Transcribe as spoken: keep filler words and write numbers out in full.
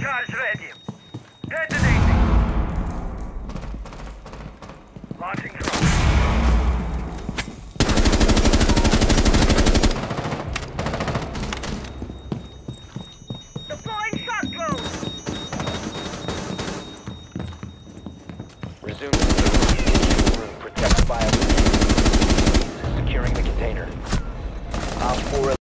Charge ready. Detonating. Launching drone. Deploying shock drone. Resume the room protected by a securing the container. Op four